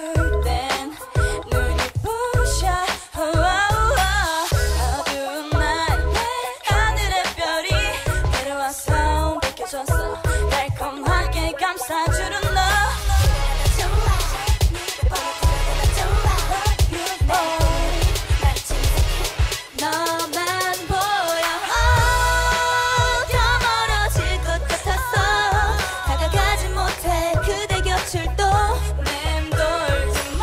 땐 눈이 부셔 어두운 나의 하늘의 별이 내려와서 비켜줬어 달콤하게 감싸주는 너 너만 보여 더 멀어질 것 같았어 다가가지 못해 그대 곁을 또 맴돌지만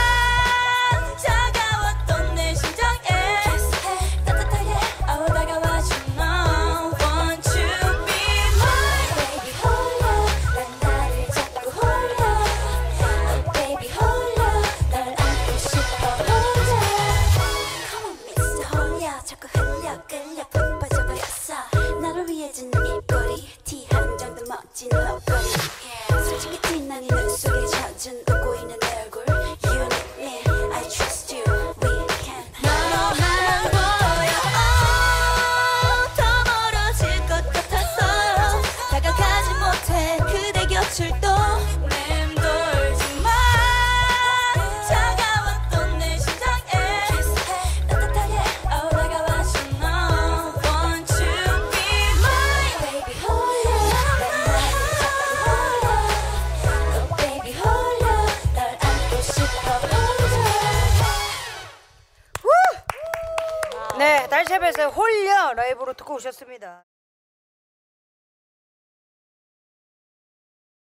차가웠던 내 심장에 따뜻하게 다가와줘 너 Want you be mine Baby 홀려 난 나를 자꾸 홀려 Oh baby 홀려 널 안고 싶어 홀려 Come on Mr. 홀려 자꾸 흘려 끌려 푹 빠져버렸어 나를 위해 짓는 입꼬리 티 한 정도 멋진 목걸이 솔직히 티난 네 눈 속에 젖은 웃고 있는 내 얼굴 You need me I trust you We can 너만 보여 더 멀어질 것 같았어 다가가지 못해 그대 곁을 또 맴돌지만 차가웠던 내 심장에 따뜻하게 다가와줘 너 Want you be mine Baby 홀려 난 나를 자꾸 홀려 Oh baby 홀려 널 안고 싶어 홀려 네, 달샤벳의 홀려 라이브로 듣고 오셨습니다.